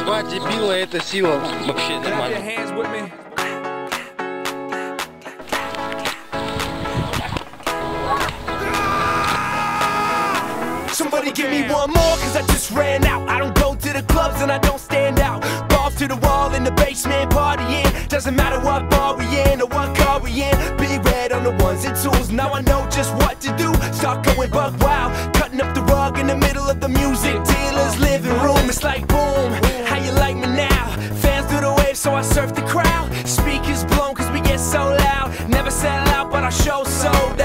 Два дебила — это сила. Вообще нормально. Somebody give me one more, cause I just ran out. I don't go to the clubs and I don't stand out. Balls to the wall in the basement, partying. Doesn't matter what bar we in or what car we in. Big red on the ones and twos, now I know just what to do. Start going buck wild, cutting up the rug in the middle of the music dealer's living room. It's like boom, how you like me now? Fans do the wave, so I surf the crowd. Speakers blown cause we get so loud. Never sell out, but our show sold out.